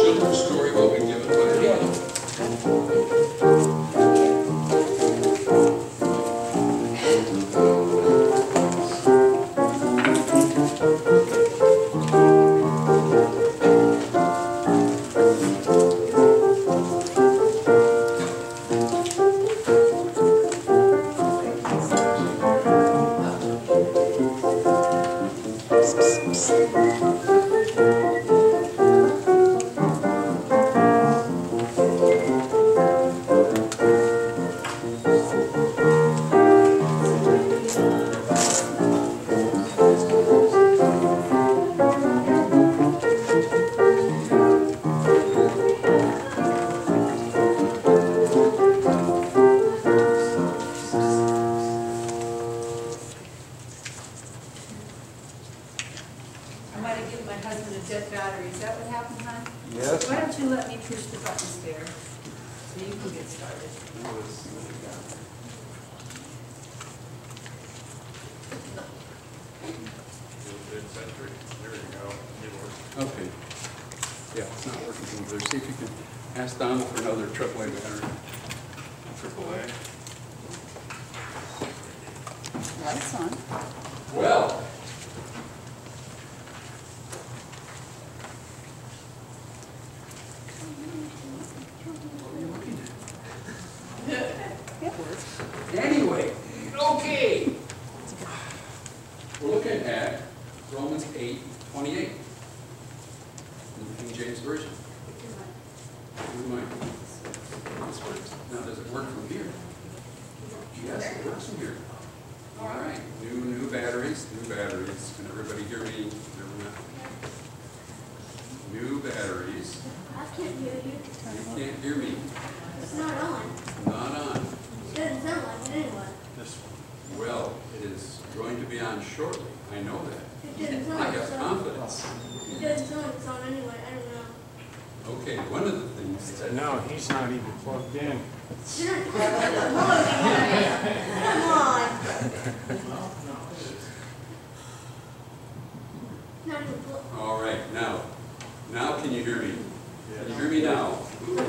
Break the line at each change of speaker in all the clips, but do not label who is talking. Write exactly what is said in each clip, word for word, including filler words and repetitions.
children's story will be given by Neil. Okay. Yeah, it's not working over there. See if you can ask Donald for another triple A battery. Triple A.
Lights on.
Well. What are you looking at?
It works.
Anyway, okay. We're looking at Romans eight twenty-eight. King James Version. Who am I? This works. Now, does it work from here? Yes, it works from here. All right. New, new batteries. New batteries. Can everybody hear me? New batteries.
I can't hear you.
You can't hear me.
It's not on.
Not on.
It doesn't sound like it anyway.
This one.
Well, it is going to be on shortly. I know that.
It doesn't sound
I
like
have
it's on.
confidence.
It doesn't sound like it's on anyway. I don't know.
Okay, one of the things that
No, he's not even plugged in.
You're not Come on. Not even close.
all right, now, now can you hear me? Can you hear me now?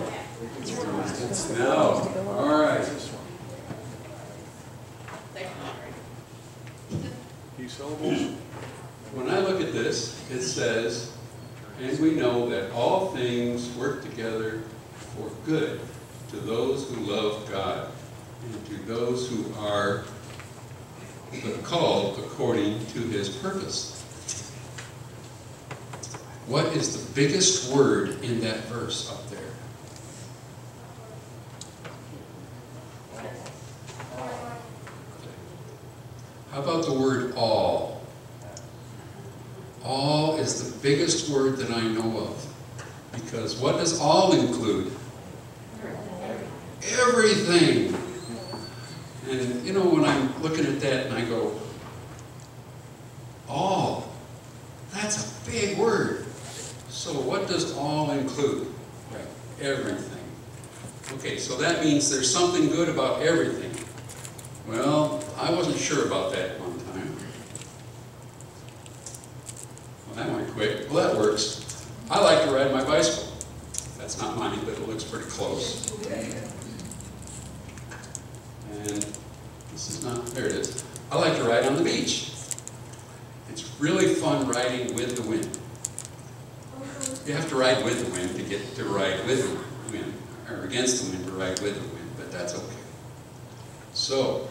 No. All right.
Few syllables.
When I look at this, it says, and we know that all things work together for good to those who love God and to those who are called according to his purpose. What is the biggest word in that verse up there? How about the word all? All is the biggest word that I know of. Because what does all include? Everything. And you know, when I'm looking at that and I go, all, that's a big word. So what does all include? Right, everything. Okay, so that means there's something good about everything. Well, I wasn't sure about that one time. Well, that went quick. Well, that works. I like to ride my bicycle. That's not mine, but it looks pretty close. And this is not, there it is. I like to ride on the beach. It's really fun riding with the wind. You have to ride with the wind to get to ride with the wind, or against the wind to ride with the wind, but that's okay. So,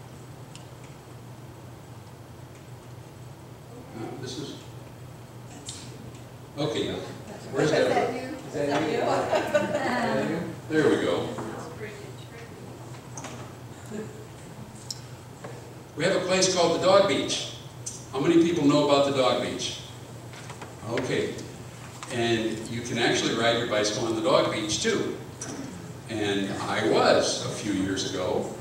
uh, this is, okay, where's that?
Is that you?
There we go. We have a place called the Dog Beach. How many people know about the Dog Beach? Okay. And you can actually ride your bicycle on the Dog Beach too. And I was a few years ago.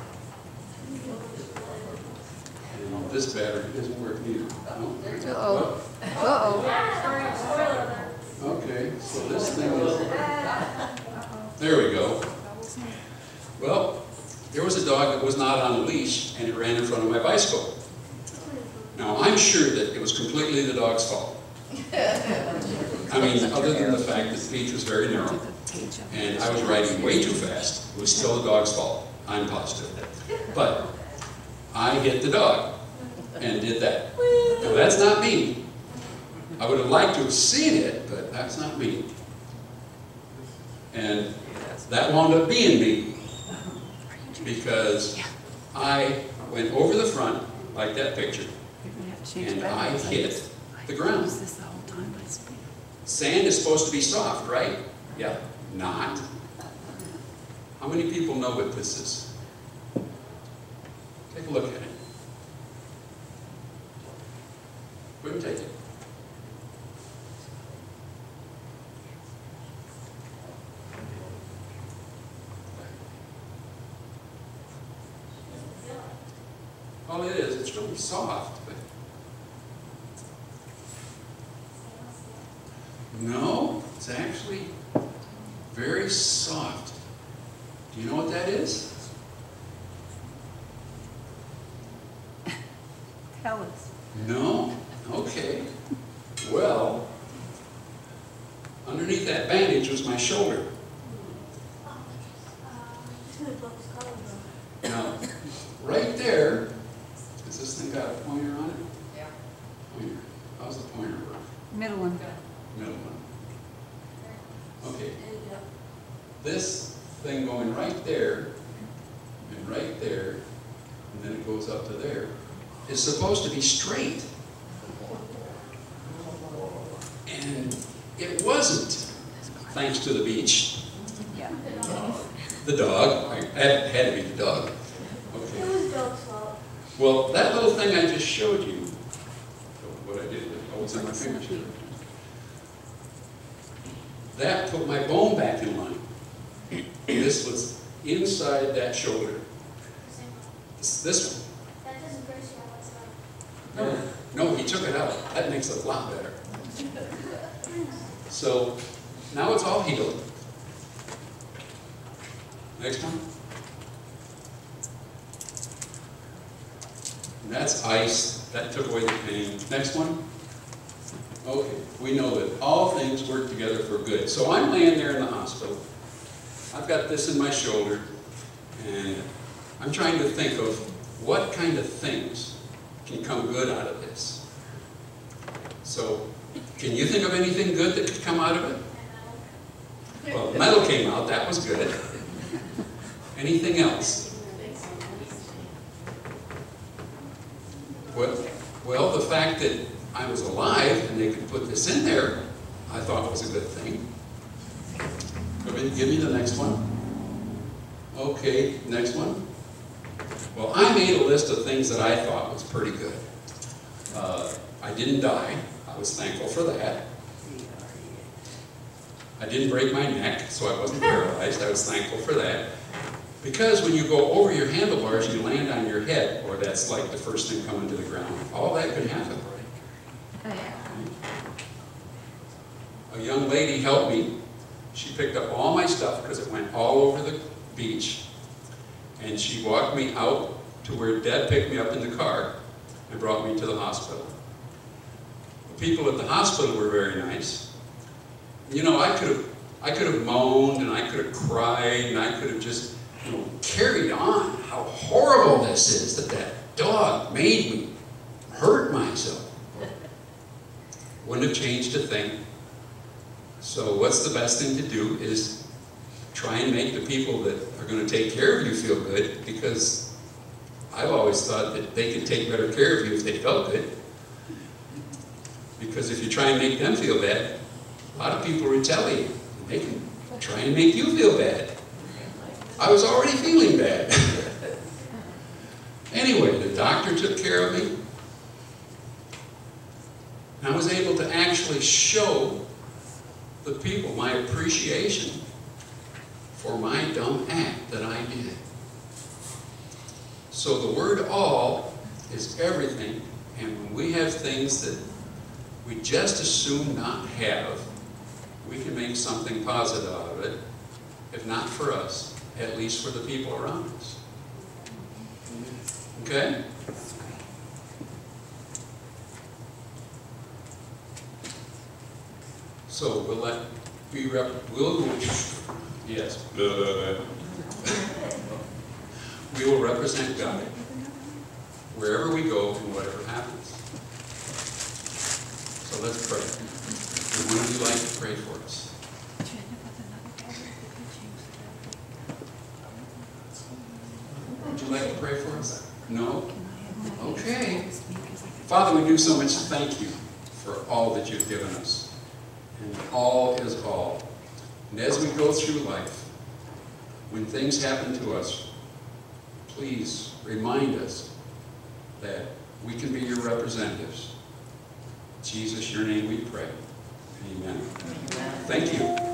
And this battery doesn't work either. No?
Uh-oh. Uh-oh.
Okay, so this thing is... There we go. Well, there was a dog that was not on a leash, and it ran in front of my bicycle. Now, I'm sure that it was completely the dog's fault. I mean, other than the fact that the beach was very narrow, and I was riding way too fast, it was still the dog's fault, I'm positive. But I hit the dog and did that. Now that's not me. I would have liked to have seen it, but that's not me. And that wound up being me, because I went over the front, like that picture, and I hit the ground. Sand is supposed to be soft, right? Yeah, not. How many people know what this is? Take a look at it. Wouldn't take it. All it is, it's really soft, but no, it's actually very soft. Do you know what that is?
Tell us.
No? Okay. Well, underneath that bandage was my shoulder. Now, right there, has this thing got a pointer on it?
Yeah.
Pointer. How's the pointer work?
Middle one.
Middle one. Okay. This thing going right there, and right there, and then it goes up to there, is supposed to be straight. And it wasn't, thanks to the beach.
Yeah.
The dog, I had, had to be the dog.
It
Okay.
was dog's fault.
Well, that little thing I just showed you, what I did, oh, it's in my fingers. That put my bone back in line. This was inside that shoulder. This, this one.
That doesn't brace you out, so.
No, no, he took it out. That makes it a lot better. So now it's all healed. Next one. And that's ice. That took away the pain. Next one. Okay, we know that all things work together for good. So I'm laying there in the hospital. I've got this in my shoulder, and I'm trying to think of what kind of things can come good out of this. So, can you think of anything good that could come out of it? Well, metal came out, that was good. Anything else? Well, well, the fact that I was alive and they could put this in there, I thought was a good thing. Give me, give me the next one. Okay, next one. Well, I made a list of things that I thought was pretty good. Uh, I didn't die. I was thankful for that. I didn't break my neck, so I wasn't paralyzed. I was thankful for that. Because when you go over your handlebars, you land on your head, or that's like the first thing coming to the ground. All that could happen. A young lady helped me. She picked up all my stuff because it went all over the beach. And she walked me out to where Dad picked me up in the car and brought me to the hospital. The people at the hospital were very nice. You know, I could have I could have moaned and I could have cried and I could have just, you know, carried on how horrible this is that that dog made me hurt myself. Wouldn't have changed a thing. So what's the best thing to do is try and make the people that are going to take care of you feel good, because I've always thought that they could take better care of you if they felt good. Because if you try and make them feel bad, a lot of people retaliate. And they can try and make you feel bad. I was already feeling bad. Anyway, the doctor took care of me. And I was able to actually show the people my appreciation for my dumb act that I did. So the word all is everything, and when we have things that we just as soon not have, we can make something positive out of it, if not for us, at least for the people around us. Okay? So we'll let, we rep, we'll, yes. We will represent God wherever we go and whatever happens. So let's pray. Would one of you like to pray for us? Would you like to pray for us? No? Okay. Father, we do so much thank you for all that you've given us. And all is all. And as we go through life, when things happen to us, please remind us that we can be your representatives. In Jesus, your name we pray. Amen. Amen. Thank you.